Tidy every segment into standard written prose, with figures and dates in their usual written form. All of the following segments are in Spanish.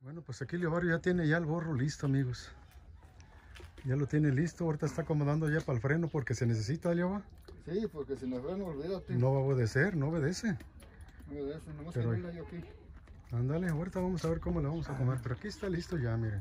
Bueno, pues aquí Leobarrio ya tiene ya el burro listo, amigos. Ya lo tiene listo. Ahorita está acomodando ya para el freno porque se necesita, Leoba. Sí, porque si me freno, olvídate. No va a obedecer, no obedece. No obedece, nomás Pero que venga yo aquí. ándale, ahorita vamos a ver cómo le vamos a comer. Pero aquí está listo ya, miren.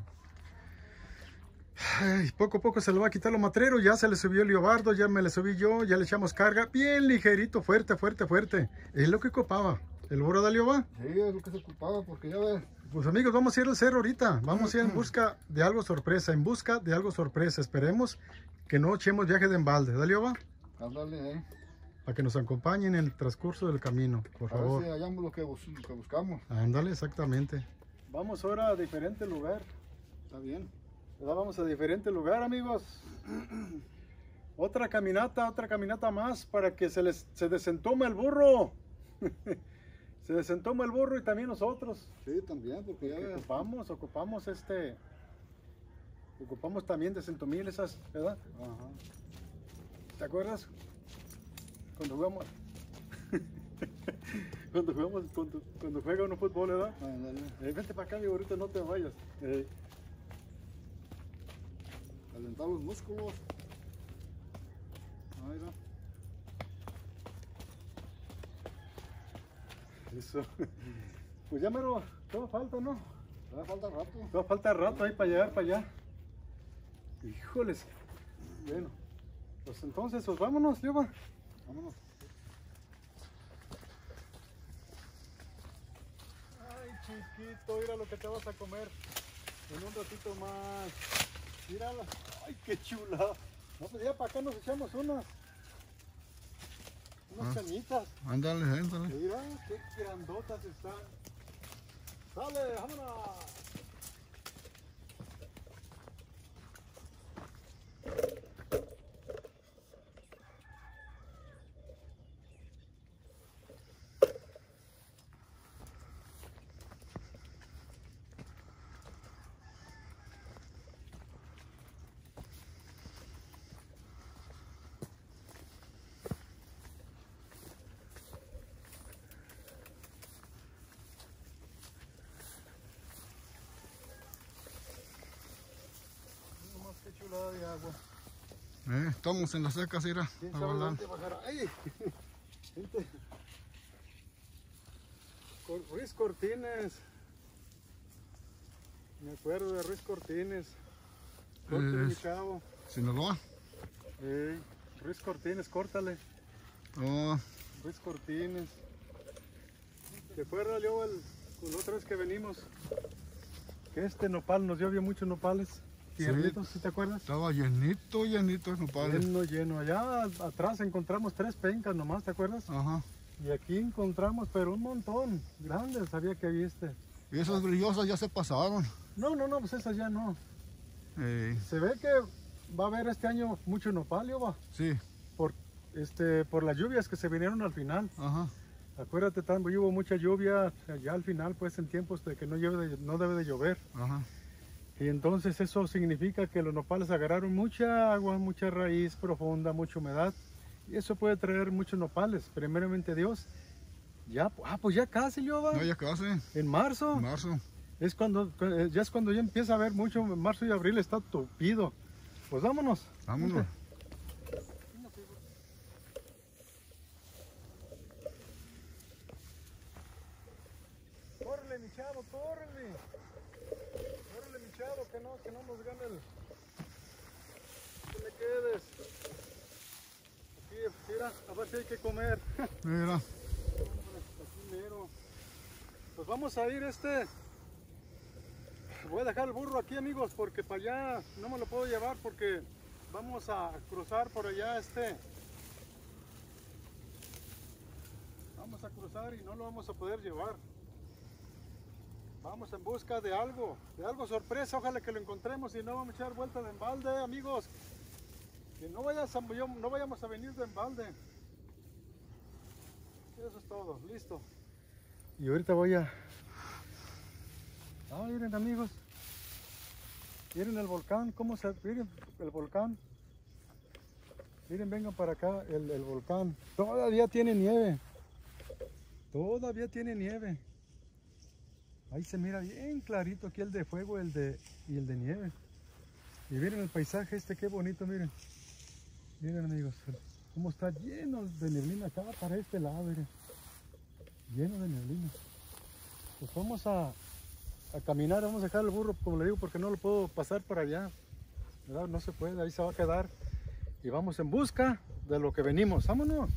Ay, poco a poco se le va a quitar lo matrero. Ya se le subió el Leobardo, ya me le subí yo, ya le echamos carga. Bien ligerito, fuerte, fuerte, fuerte. Es lo que ocupaba. ¿El burro de Leoba? Sí, es lo que se ocupaba, porque ya ves. Pues amigos, vamos a ir al cerro ahorita. Vamos a ir en busca de algo sorpresa. En busca de algo sorpresa. Esperemos que no echemos viaje de embalde. ¿Dale, Leoba? Ándale, Para que nos acompañen en el transcurso del camino, por favor. A ver si hallamos lo que buscamos. Ándale, exactamente. Vamos ahora a diferente lugar. Está bien. Vamos a diferente lugar, amigos. Otra caminata más para que se desentome el burro. Se desentoma el burro y también nosotros. Sí, también, porque ya ves. Ocupamos también desentomir esas, ¿verdad? Ajá. ¿Te acuerdas? Cuando jugamos. cuando juega uno fútbol, ¿verdad? Ándale. Vente para acá, mi burrito, no te vayas. Calentar los músculos. Ahí va. Eso. Pues ya mero, todo falta, ¿no? Todavía falta rato. Todo falta rato ahí para llegar para allá. Híjoles. Bueno, pues entonces, pues vámonos, Leoba. Vámonos. Ay, chiquito, mira lo que te vas a comer en un ratito más. Mírala. Ay, qué chula. No, pues ya para acá nos echamos unas cañitas. Ándale, ándale. Mira, qué grandotas están. Sale, vámonos. Qué chulada de agua. Estamos en la seca, Cira. ¿Quién sabe dónde bajará? ¡Ay! Gente. Ruiz Cortines. Me acuerdo de Ruiz Cortines. Córtale, mi chavo. Sinaloa. Ruiz Cortines, córtale. Oh, Ruiz Cortines. ¿Te acuerdas, Leo, la otra vez que venimos? Que este nopal nos dio muchos nopales. Tiernitos, ¿sí te acuerdas? estaba llenito de nopales. Lleno, lleno. Allá atrás encontramos 3 pencas nomás, ¿te acuerdas? Ajá. Y aquí encontramos, pero un montón. Grandes, sabía que había Y esas brillosas ya se pasaron. No, pues esas ya no. Se ve que va a haber este año mucho nopal, Leoba. Sí. Por las lluvias que se vinieron al final. Ajá. Acuérdate, hubo mucha lluvia ya al final, pues en tiempos de que no debe de llover. Ajá. Y entonces eso significa que los nopales agarraron mucha agua, mucha raíz profunda, mucha humedad. Y eso puede traer muchos nopales, primeramente Dios. Ya, pues ya casi, Leoba. No, ya casi. En marzo. En marzo. Es cuando ya empieza a haber mucho. En marzo y abril está tupido. Pues vámonos. Vámonos. Córrele, mi chavo, córrele. Córrele, mi chavo, que no nos gane el... Que le quedes. Aquí, mira, a ver si hay que comer. Mira. Aquí mero. Pues vamos a ir Voy a dejar el burro aquí, amigos, porque para allá no me lo puedo llevar porque vamos a cruzar por allá Vamos a cruzar y no lo vamos a poder llevar. Vamos en busca de algo sorpresa, ojalá que lo encontremos y no vamos a echar vuelta de embalde, amigos. Que no vayamos a venir de embalde. Eso es todo, listo. Y ahorita voy a... miren, amigos. Miren el volcán, miren el volcán. Miren, vengan para acá, el volcán. Todavía tiene nieve. Todavía tiene nieve. Ahí se mira bien clarito aquí el de fuego y el de nieve. Y miren el paisaje este, qué bonito, miren. Miren amigos, cómo está lleno de neblina acá para este lado, miren. Lleno de neblina. Pues vamos a caminar, vamos a dejar el burro, como le digo, porque no lo puedo pasar para allá. ¿Verdad? No se puede, ahí se va a quedar. Y vamos en busca de lo que venimos. ¡Vámonos!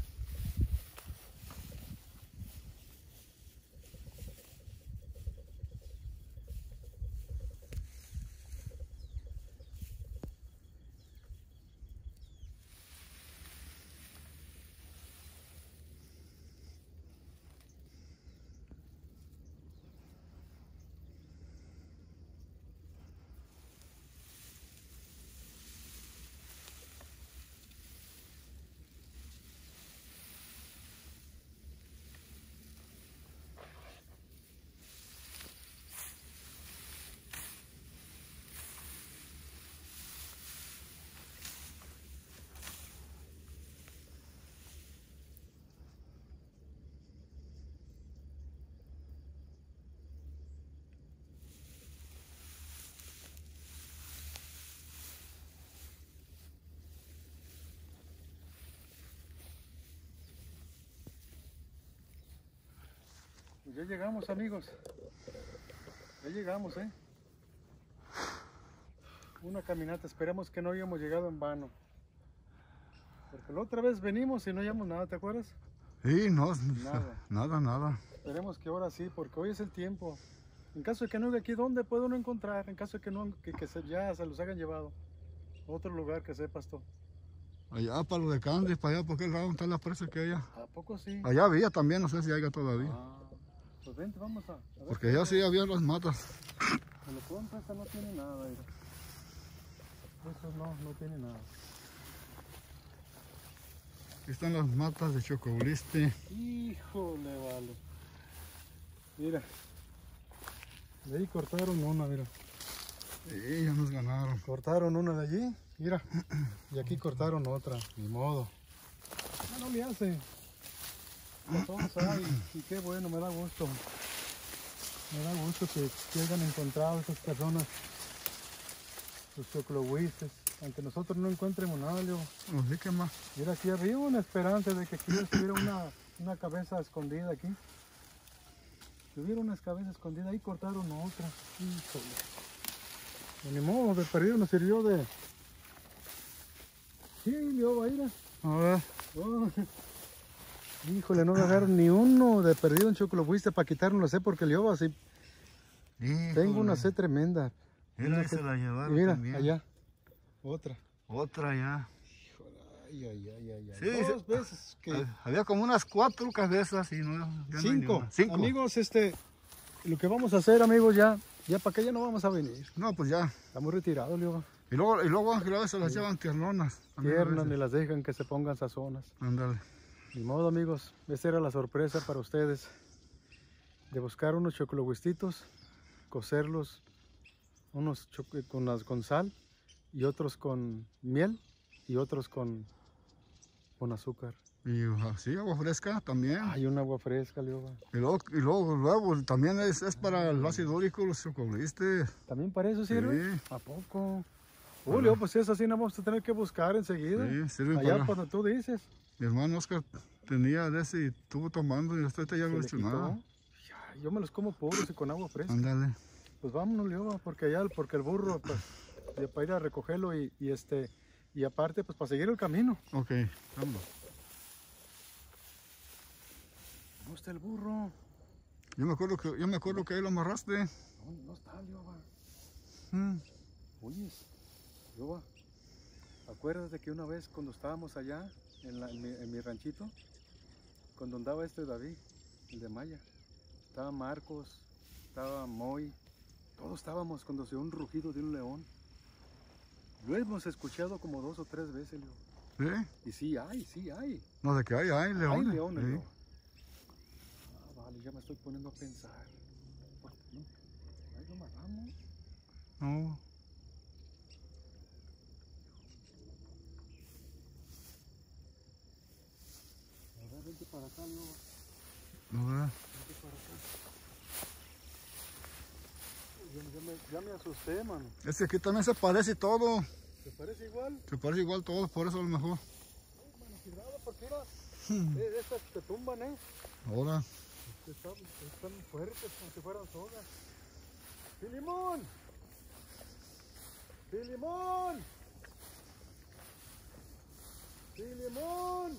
Pues ya llegamos, amigos. Ya llegamos, Una caminata, esperemos que no hayamos llegado en vano. Porque la otra vez venimos y no hallamos nada, ¿te acuerdas? Sí, no, Nada. Esperemos que ahora sí, porque hoy es el tiempo. En caso de que no haya aquí, ¿dónde puedo uno encontrar? En caso de que no, ya se los hayan llevado. Otro lugar que sepas tú. Allá para lo de Candy, para allá, porque el lado está la presa que hay allá. ¿A poco sí? Allá había también, no sé si haya todavía. Pues vente, vamos a ver. Porque allá sí había las matas. En lo pronto esta no tiene nada, mira. Eso no tiene nada. Aquí están las matas de chocoboliste. Híjole, vale. Mira. De ahí cortaron una, mira. Sí, ya nos ganaron. Cortaron una de allí, mira. Y aquí cortaron otra, ni modo. No le hace. Todos hay, y qué bueno, me da gusto. Me da gusto que hayan encontrado esas personas, los chocolohuistes, aunque nosotros no encontremos nada, Leo. No sé qué más. Mira, aquí había una esperanza de que aquí estuviera una cabeza escondida aquí. Tuvieron una cabeza escondida, ahí cortaron otra. Híjole. Pues ni modo, de perdido nos sirvió de... Sí, Leo, va a ir. A ver. Oh. Híjole, no agarraron ni uno de perdido en chocolohuiste para quitarnos la sed, porque el Leo así... Tengo una sed tremenda. Mira, se la llevaron mira, también. Allá, otra. Otra ya. Híjole, ay. Sí, Dos veces que... Había como unas 4 cabezas y no... Cinco. Cinco. Amigos, lo que vamos a hacer, amigos, ya para que ya no vamos a venir. No, pues ya. Estamos retirados, Leo. Y luego Ángel a veces las llevan tiernonas. Tiernas, ni las dejan que se pongan sazonas. Ándale. Ni modo, amigos, esa era la sorpresa para ustedes. De buscar unos chocolohuistitos, cocerlos, unos con sal y otros con miel y otros con azúcar. Y sí, agua fresca también. Hay un agua fresca, Leo. Y luego también es para el ácido úrico, los chocolistes. ¿También para eso sirve? Sí. ¿A poco? Leo, pues si es así, no vamos a tener que buscar enseguida. Sí, sirve allá para... cuando tú dices. Mi hermano Oscar tenía de ese y estuvo tomando y hasta ya no lo he hecho nada. Yo me los como puros y con agua fresca. Ándale. Pues vámonos, Leo, porque el burro, pues, para ir a recogerlo y aparte, pues, para seguir el camino. Ok, vamos. ¿Dónde está el burro? Yo me acuerdo que ahí lo amarraste. No está, Leo. Mm. Oye, Leo, acuérdate que una vez cuando estábamos allá en mi ranchito, cuando andaba David, el de Maya, estaba Marcos, estaba Moy, todos estábamos cuando se oyó un rugido de un león. Lo hemos escuchado como 2 o 3 veces, Leo. ¿Sí? Y sí hay. No, de que hay leones. Hay leones, Sí. Leo. Vale, ya me estoy poniendo a pensar. ¿Por qué? Ahí lo matamos. No. A ver, vente para acá, Leo. No, ¿verdad? Vente para acá. Ya me asusté, mano. Es que aquí también se parece todo. ¿Te parece igual? Se parece igual todo, por eso a lo mejor. Mano, cuidado, porque era. Estas te tumban, Ahora. Están fuertes como si fueran sogas. ¡Filimón! ¡Filimón! ¡Filimón!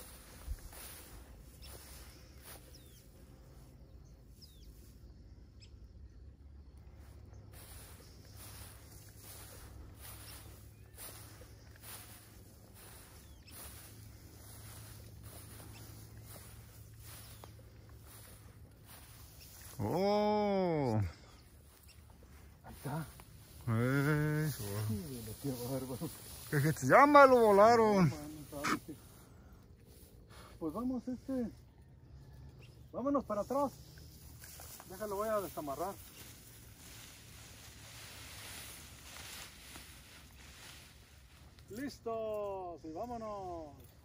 Oh. Ahí está. Eso. Qué bárbaro. Que ya me lo volaron. Pues vamos, vámonos para atrás. Déjalo, voy a desamarrar. ¡Listos! Y vámonos.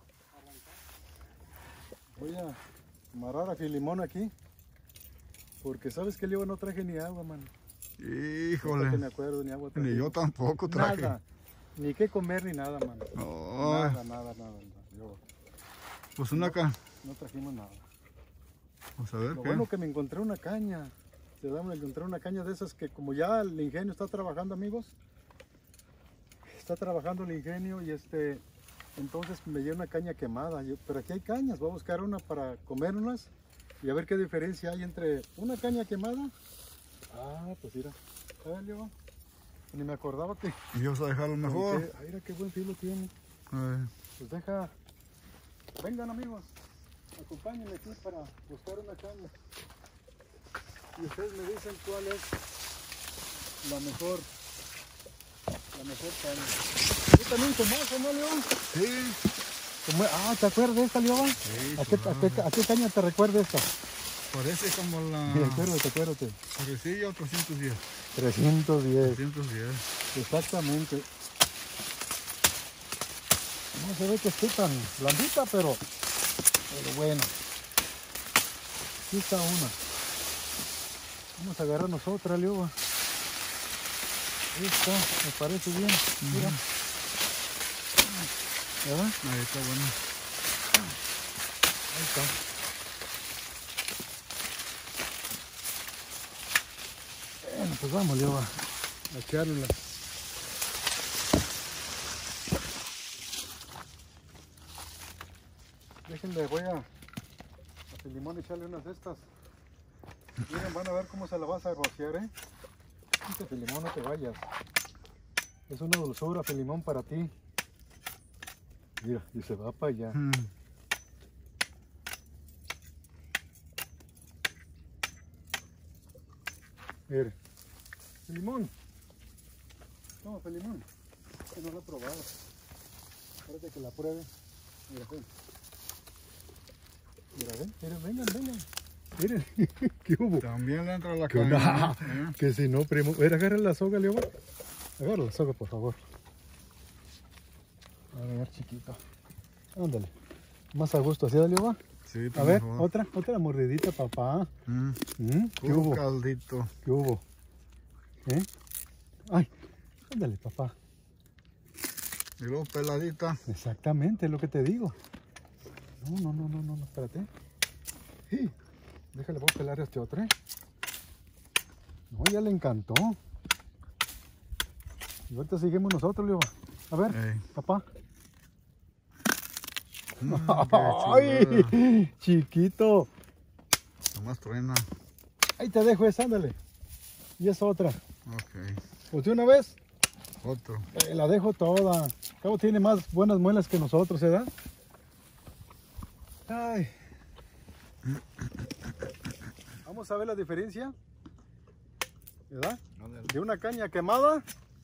Voy a amarrar a Filimón aquí. Porque sabes que yo no traje ni agua, mano. Híjole. No me acuerdo, ni agua traje. Ni yo tampoco traje. Nada. Ni qué comer ni nada, mano. Oh. Nada. Yo, Pues una acá. no trajimos nada. Vamos a ver Lo qué. bueno que me encontré una caña. Me encontré una caña de esas que como ya el ingenio está trabajando, amigos. Está trabajando el ingenio y entonces me llevé una caña quemada. Pero aquí hay cañas, voy a buscar una para comerlas y a ver qué diferencia hay entre una caña quemada. Ah, pues mira. A ver, yo ni me acordaba que... Y vamos a dejarlo mejor. Mira qué buen filo tiene. Pues deja... Vengan, amigos. Acompáñenme aquí para buscar una caña. Y ustedes me dicen cuál es la mejor caña. Tú también tomaste, ¿no, León? Sí. ¿Te acuerdas de esta, León? Sí, ¿A qué caña te recuerda esta? Parece como la... Sí, acuérdate. Parecilla 310. 310. 310. Exactamente. No se ve que esté tan blandita, pero bueno. Aquí está una. Vamos a agarrarnos otra, Leoba. Esta me parece bien. Mira. ¿Verdad? Ahí está bueno. Ahí está. Bueno, pues vamos, Leoba, a echarla. Déjenle, voy a Filimón echarle unas de estas. Miren, van a ver cómo se la vas a rociar, Filimón, no te vayas. Es una dulzura, Filimón, para ti. Mira, y se va para allá. Mire, Filimón. No, Filimón. Que no lo he probado. Espérate que la pruebe. Mira, ven. Mira, vengan. Miren, ¿qué hubo? También le entra la Que caña. que si no, primo. Mira, agarra la soga, León. Agarra la soga, por favor. A ver, chiquito. Ándale. Más a gusto, ¿así, León? Sí, A ver, mejor. otra mordidita, papá. ¿Qué Puro hubo? caldito. ¿Qué hubo? Ay, ándale, papá. Y luego peladita. Exactamente, es lo que te digo. No, espérate. Sí. Déjale, voy a pelar a este otro, No, ya le encantó. Y ahorita seguimos nosotros, Leo. A ver, papá. ¡Ay! Chiquito. Nomás truena. Ahí te dejo esa, ándale. Y esa otra. Ok. Pues de una vez. Otro. La dejo toda. Al cabo tiene más buenas muelas que nosotros, ¿verdad? Ay. Vamos a ver la diferencia, ¿verdad? De una caña quemada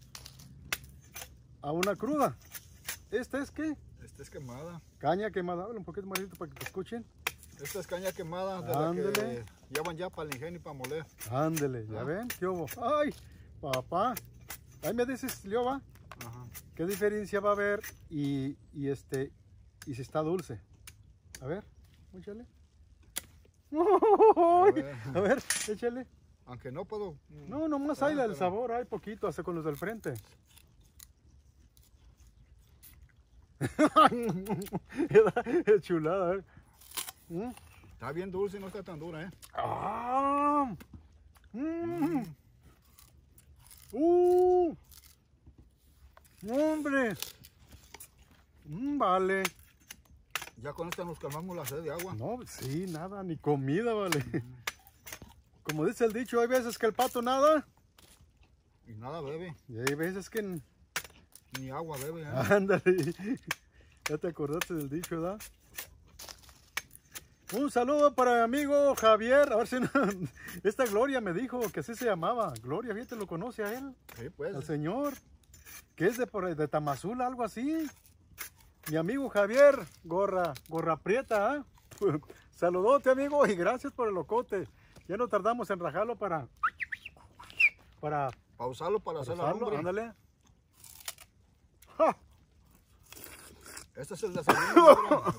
a una cruda. ¿Esta es qué? Esta es quemada. Caña quemada. Habla un poquito más para que te escuchen. Esta es caña quemada de la que llevan ya para el ingenio y para moler. Ándele, ¿ya ven? ¿Qué hubo? ¡Ay, papá! Ahí me dices, Leoba, ¿qué diferencia va a haber y si está dulce? A ver, échale. A ver, échale. aunque no puedo. No, nomás hay el sabor, hay poquito, hasta con los del frente. Es chulada, ¿eh? Está bien dulce, no está tan dura, ¿eh? ¡Ah! ¡Hombre! Vale. Ya con esta nos calmamos la sed de agua. No, sí, nada, ni comida, vale. Como dice el dicho, hay veces que el pato nada. Y nada bebe. Y hay veces que... Ni agua bebe, ¿eh? Ándale. Ya te acordaste del dicho, ¿verdad? Un saludo para mi amigo Javier. A ver si no... Esta Gloria me dijo que así se llamaba. Gloria, fíjate, lo conoce a él. Sí, pues. Al señor. Que es de Tamazula, algo así. Mi amigo Javier, gorra prieta, ¿eh? Saludote, amigo, y gracias por el locote. Ya no tardamos en rajarlo para Pausarlo para hacer la lumbre. Ándale. ¡Ja! Este es el desayuno.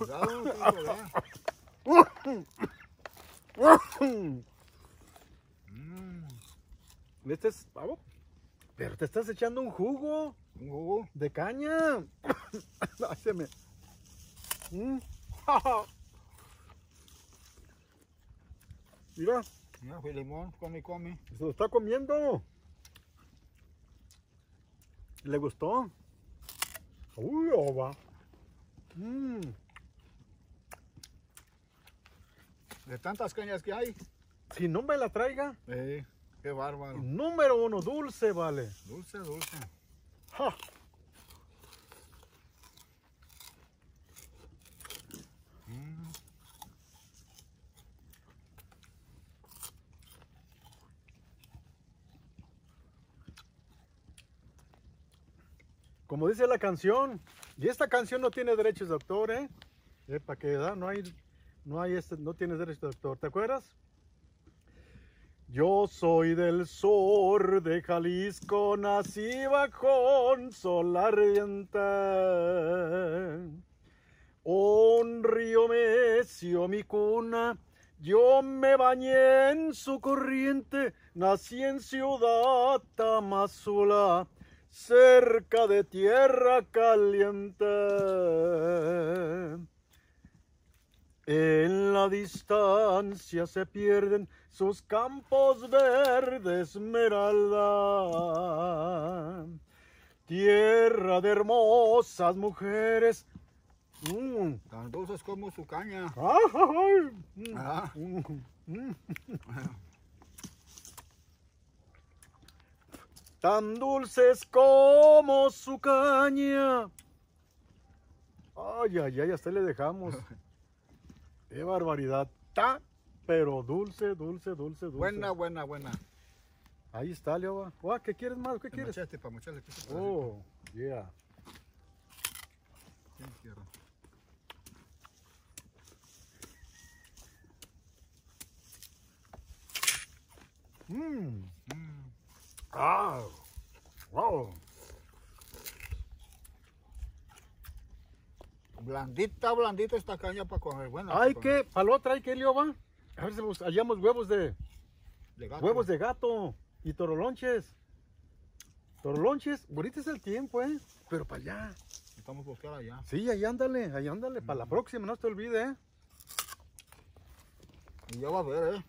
Este es pavo. Pero te estás echando un jugo. Un jugo de caña. Háceme. Mira. Mira, Filemón, come. Se lo está comiendo. ¿Le gustó? Uy, ova. De tantas cañas que hay. Si no me la traiga. Qué bárbaro. Número 1, dulce, vale. Dulce. ¡Ja! Como dice la canción, y esta canción no tiene derechos de autor, ¿eh? Para que da, no tienes derechos de autor, ¿te acuerdas? Yo soy del sur de Jalisco, nací bajo un sol ardiente. Un río meció mi cuna, yo me bañé en su corriente, nací en Ciudad Tamazula, cerca de tierra caliente. En la distancia se pierden sus campos verdes esmeralda, tierra de hermosas mujeres. Tan dulces como su caña. Tan dulces como su caña. Ay, hasta le dejamos. Qué barbaridad. Pero dulce. Buena. Ahí está, Leoba. ¿Qué quieres más? ¿Qué quieres? Para mocharle. Oh, yeah. Wow. Blandita esta caña para comer. Buena. Para la otra hay que, Leoba. A ver si hallamos huevos de gato. Huevos de gato y torolonches. Ahorita es el tiempo, pero para allá. Estamos buscando allá. Sí, ahí ándale. Para la próxima, no te olvides, Y ya va a ver,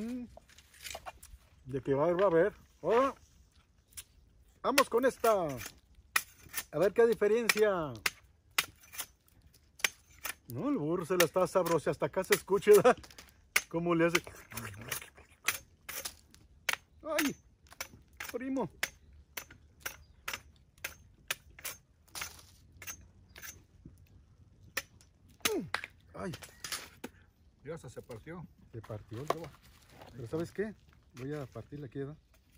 De que va a haber. Ahora, vamos con esta. A ver qué diferencia. No, el burro se la está sabrosa. Hasta acá se escucha, ¿verdad? ¿Cómo le hace? ¡Ay! Primo. ¡Ay! Ya se partió. Se partió el roba. Pero ¿sabes qué? Voy a partir la queda.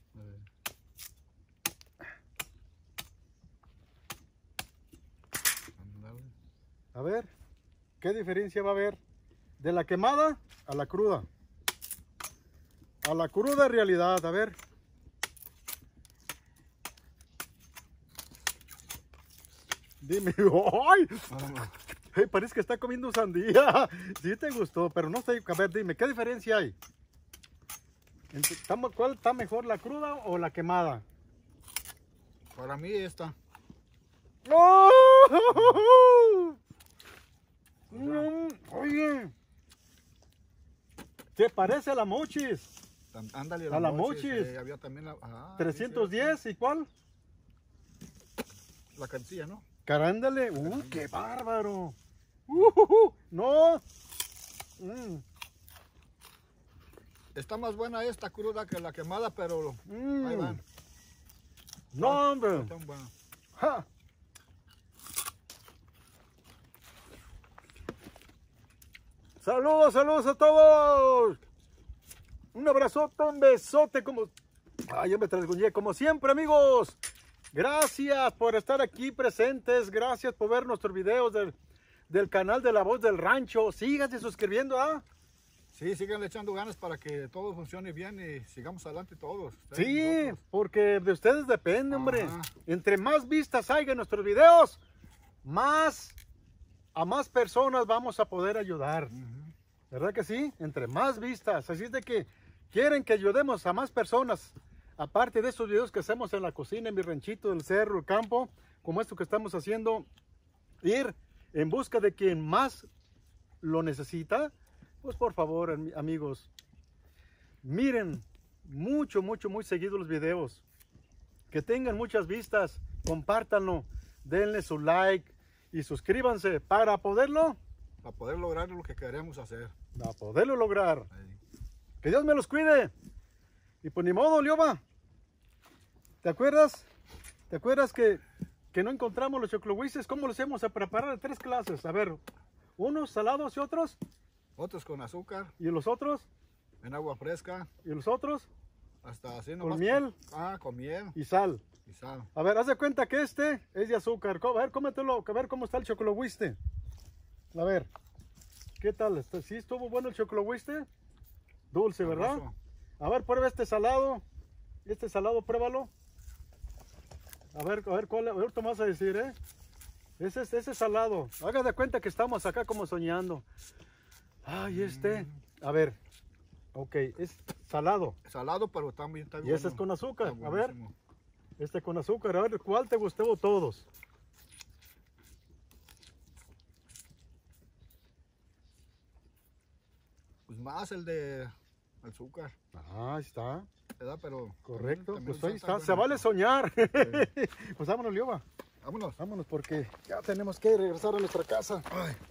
A ver, ¿qué diferencia va a haber de la quemada a la cruda? A la cruda realidad, a ver. Dime, ¡ay! Hey, parece que está comiendo sandía. Sí te gustó, pero no sé. A ver, dime, ¿qué diferencia hay? ¿Cuál está mejor, la cruda o la quemada? Para mí esta. ¡Oh! Oye, ¿te parece a la mochis? Ándale, a la mochis. Había también 310, ¿y cuál? La cancilla, ¿no? Carándale, qué bárbaro. No. Está más buena esta cruda que la quemada, pero ahí van. No, hombre. Están buenas. Ja. Saludos, saludos a todos. Un abrazote, un besote, como... Ay, yo me trasguñé, como siempre, amigos. Gracias por estar aquí presentes. Gracias por ver nuestros videos del canal de La Voz del Rancho. Síganse suscribiendo, ¿ah? Sí, sigan echando ganas para que todo funcione bien y sigamos adelante todos. Sí, porque de ustedes depende, hombre. Ajá. Entre más vistas haya en nuestros videos, a más personas vamos a poder ayudar. ¿Verdad que sí? Entre más vistas. Así es de que quieren que ayudemos a más personas. Aparte de esos videos que hacemos en la cocina, en mi ranchito del cerro, el campo, como esto que estamos haciendo, ir en busca de quien más lo necesita. Pues por favor, amigos, miren muy seguido los videos. Que tengan muchas vistas, compártanlo, denle su like y suscríbanse para poderlo lograr lo que queremos hacer. Para poderlo lograr. Ahí. Que Dios me los cuide. Y pues ni modo, Lioba. ¿Te acuerdas? ¿Te acuerdas que no encontramos los choclohuices? ¿Cómo los hacemos a preparar 3 clases? A ver, unos salados y otros. Otros con azúcar. ¿Y los otros? En agua fresca. ¿Y los otros? Hasta así nomás. ¿Con miel? Con miel. Y sal. Y sal. A ver, haz de cuenta que este es de azúcar. A ver, cómetelo, a ver cómo está el choclohuiste. A ver, ¿qué tal? ¿Sí estuvo bueno el choclohuiste? Dulce, ¿verdad? Sabroso. A ver, prueba este salado. Este salado, pruébalo. A ver cuál, ahorita me vas a decir, ¿eh? Ese salado. Haga de cuenta que estamos acá como soñando. Ay, a ver. Ok, es salado. Salado, pero también está Y bueno. ese es con azúcar. Está A ver, buenísimo. este con azúcar. A ver, ¿cuál te gustó todos? Pues más el de azúcar. Ah, ahí está. ¿Verdad? Pero Correcto. también Pues ahí está está. Se bueno. vale soñar. Pues vámonos, Lioba. Vámonos. Vámonos porque ya tenemos que regresar a nuestra casa. Ay.